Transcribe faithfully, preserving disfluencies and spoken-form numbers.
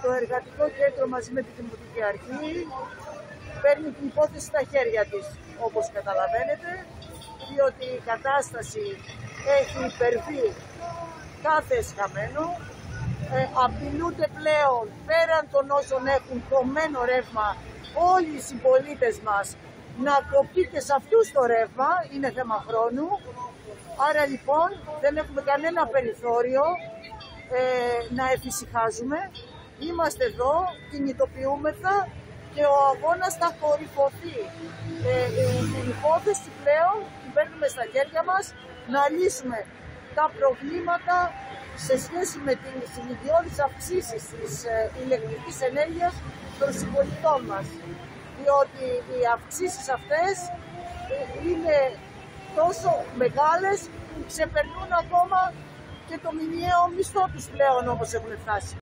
Το Εργατικό Κέντρο μαζί με τη Δημοτική Αρχή παίρνει την υπόθεση στα χέρια της, όπως καταλαβαίνετε, διότι η κατάσταση έχει υπερβεί κάθε σκαμμένο. Ε, απειλούνται πλέον, πέραν των όσων έχουν κομμένο ρεύμα, όλοι οι συμπολίτες μας να κοπεί και σε αυτούς το ρεύμα, είναι θέμα χρόνου. Άρα λοιπόν δεν έχουμε κανένα περιθώριο ε, να εφησυχάζουμε. Είμαστε εδώ, κινητοποιούμεθα και ο αγώνας θα κορυφωθεί. Ε, την υπόθεση πλέον την παίρνουμε στα χέρια μας να λύσουμε τα προβλήματα σε σχέση με τις ηλικιώδεις αυξήσεις της ε, ηλεκτρικής ενέργειας των συμπολιτών μας. Διότι οι αυξήσεις αυτές ε, είναι τόσο μεγάλες που ξεπερνούν ακόμα και το μηνιαίο μισθό τους πλέον, όπως έχουν φτάσει.